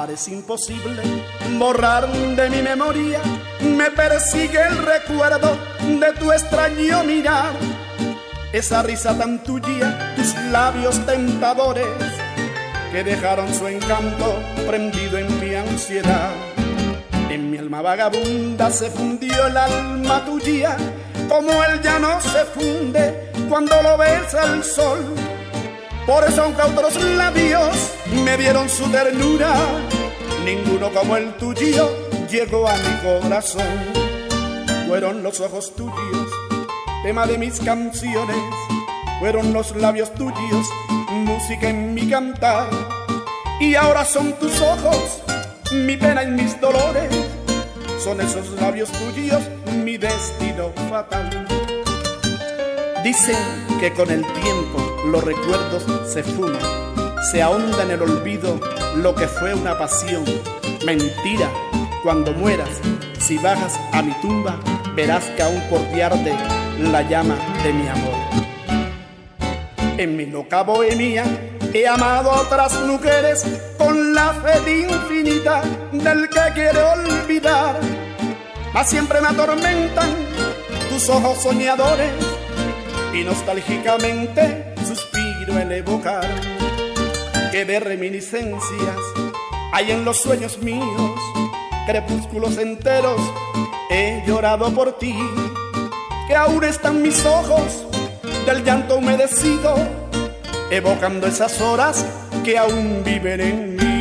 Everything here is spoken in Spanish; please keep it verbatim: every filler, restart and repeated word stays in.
parece imposible borrar de mi memoria. Me persigue el recuerdo de tu extraño mirar, esa risa tan tuya, tus labios tentadores que dejaron su encanto prendido en mi ansiedad. En mi alma vagabunda se fundió el alma tuya, como él ya no se funde cuando lo besa el sol. Por eso aunque otros labios me dieron su ternura, ninguno como el tuyo llegó a mi corazón. Fueron los ojos tuyos, tema de mis canciones, fueron los labios tuyos, música en mi cantar. Y ahora son tus ojos, mi pena y mis dolores, son esos labios tuyos, mi destino fatal. Dicen que con el tiempo los recuerdos se fuman, se ahonda en el olvido lo que fue una pasión. Mentira, cuando mueras, si bajas a mi tumba, verás que aún por ti arde la llama de mi amor. En mi loca bohemia he amado a otras mujeres con la fe infinita del que quiere olvidar, mas siempre me atormentan tus ojos soñadores y nostálgicamente suspiro el evocar que de reminiscencias hay en los sueños míos. Crepúsculos enteros he llorado por ti, que aún están mis ojos del llanto humedecido, evocando esas horas que aún viven en mí.